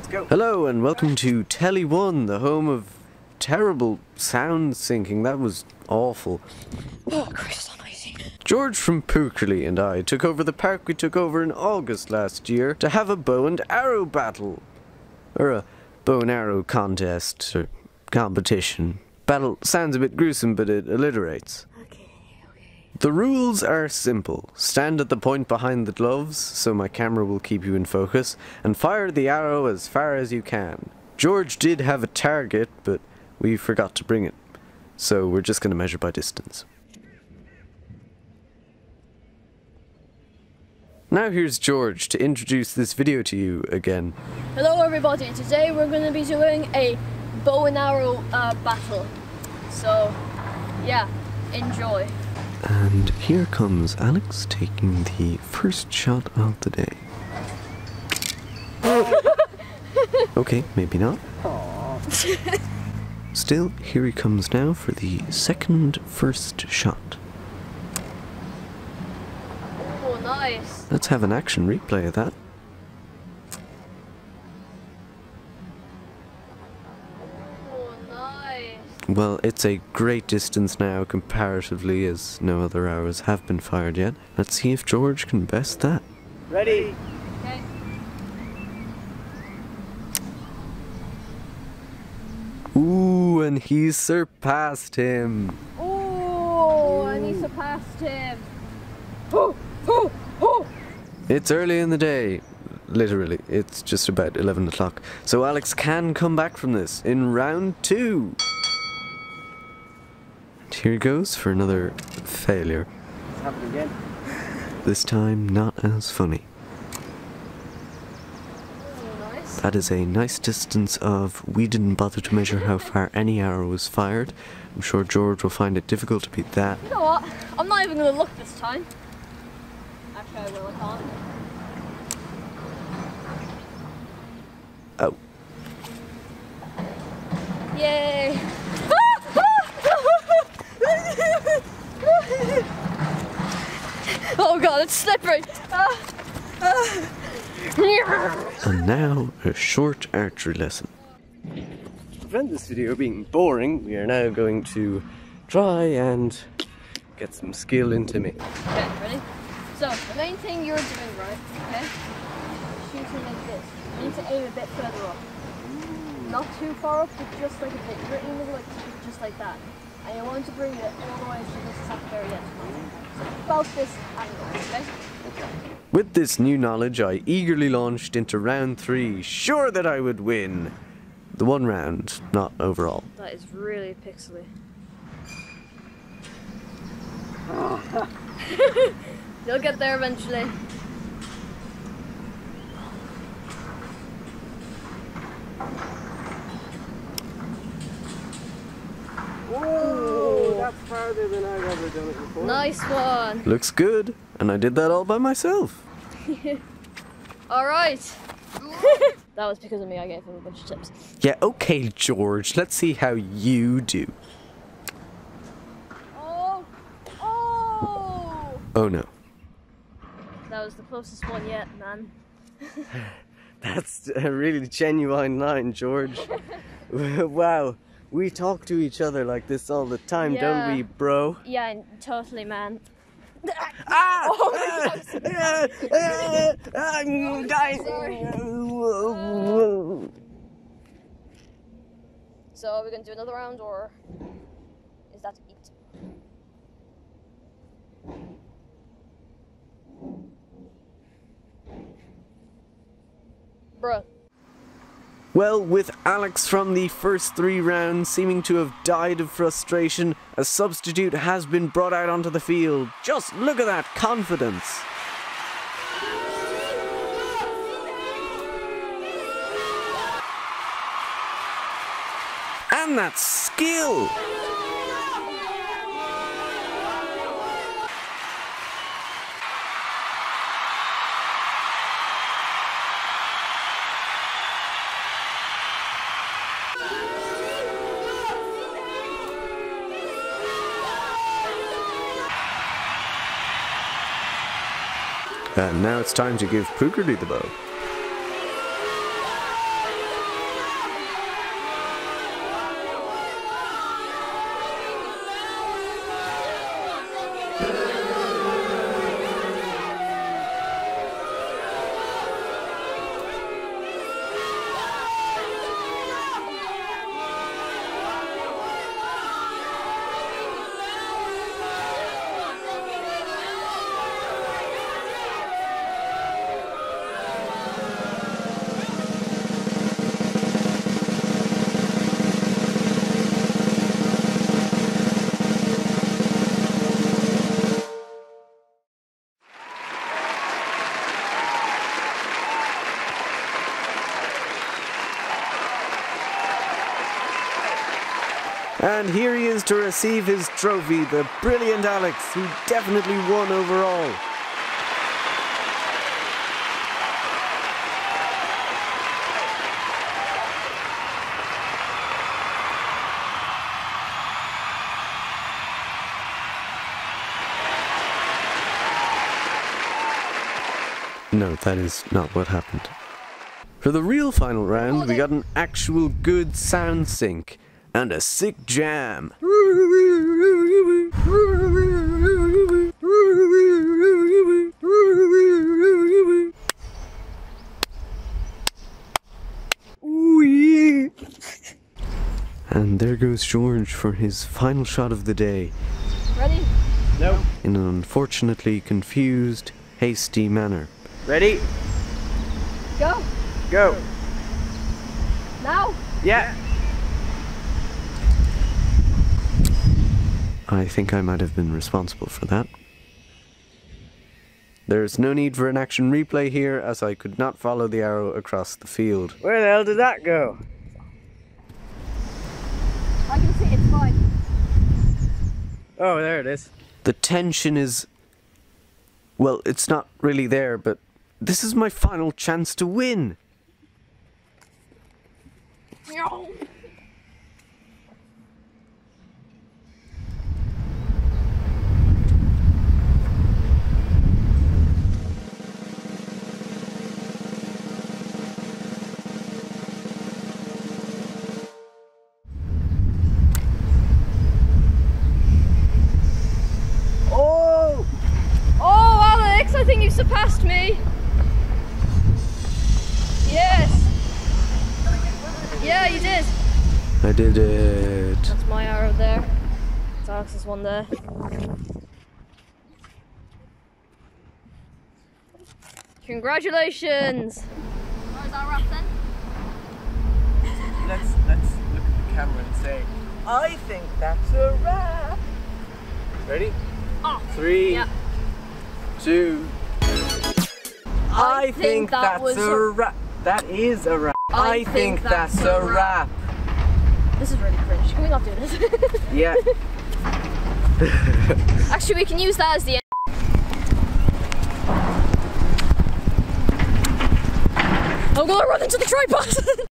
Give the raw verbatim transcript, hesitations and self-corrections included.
Let's go. Hello and welcome to Telly One, the home of terrible sound syncing. That was awful. Oh, Christ almighty. George from Pookerly and I took over the park we took over in August last year to have a bow and arrow battle. Or a bow and arrow contest, or competition. Battle sounds a bit gruesome, but it alliterates. Okay, okay. The rules are simple. Stand at the point behind the gloves, so my camera will keep you in focus, and fire the arrow as far as you can. George did have a target, but we forgot to bring it. So we're just going to measure by distance. Now here's George to introduce this video to you again. Hello everybody, today we're going to be doing a bow and arrow uh, battle. So, yeah, enjoy. And here comes Alex taking the first shot of the day. Okay, maybe not. Still, here he comes now for the second first shot. Oh, nice. Let's have an action replay of that. Oh, nice. Well, it's a great distance now comparatively, as no other arrows have been fired yet. Let's see if George can best that. Ready? Okay. Ooh, and he surpassed him. Oh, and he surpassed him. Oh, oh, oh. It's early in the day. Literally, it's just about eleven o'clock. So Alex can come back from this in round two. And here he goes for another failure. It's happening again. This time, not as funny. Oh, nice. That is a nice distance of, we didn't bother to measure how far any arrow was fired. I'm sure George will find it difficult to beat that. You know what? I'm not even going to look this time. Actually, I will, I can't. Oh. Yay! Oh god, it's slippery! Ah, ah. And now, a short archery lesson. To prevent this video being boring, we are now going to try and get some skill into me. Okay, ready? So, the main thing you're doing, right, okay? Shooting like this. You need to aim a bit further up. Not too far up, but just like a bit. You're aiming like just like that. And you want to bring it all the way to this at the very end. So about this angle, okay? With this new knowledge, I eagerly launched into round three, sure that I would win. The one round, not overall. That is really pixely. You'll get there eventually. Whoa, that's farther than I've ever done it before. Nice one. Looks good, and I did that all by myself. Alright. That was because of me, I gave him a bunch of tips. Yeah, okay, George, let's see how you do. Oh! Oh! Oh no. That was the closest one yet, man. That's a really genuine line, George. Wow, we talk to each other like this all the time, Yeah. don't we, bro? Yeah, totally, man. Ah! Oh my God. Ah! Ah! Ah! I'm dying. So are we gonna do another round, or is that it? Bruh. Well, with Alex from the first three rounds seeming to have died of frustration, a substitute has been brought out onto the field. Just look at that confidence. And that skill. And now it's time to give Pookerly the bow. And here he is to receive his trophy, the brilliant Alex, who definitely won overall. No, that is not what happened. For the real final round, we got an actual good sound sync and a sick jam. And there goes George for his final shot of the day. Ready? No. In an unfortunately confused, hasty manner. Ready? Go. Go. Now. Yeah. I think I might have been responsible for that. There's no need for an action replay here, as I could not follow the arrow across the field. Where the hell did that go? I can see it's fine. Oh, there it is. The tension is... well, it's not really there, but this is my final chance to win. No. Oh! Oh, Alex, I think you've surpassed me. Yes. Yeah, you did. I did it. That's my arrow there. That's Alex's one there. Congratulations. Where's our wrap then? Let's let's look at the camera and say, I think that's a wrap. Ready? Oh. Three, Yeah. two. I, think, that that's was a a- wrap. That is a wrap. I I, think think, that's that's, a a wrap. This is really cringe. Can we not do this? Yeah. Actually, we can use that as the end. I'm gonna run into the tripod!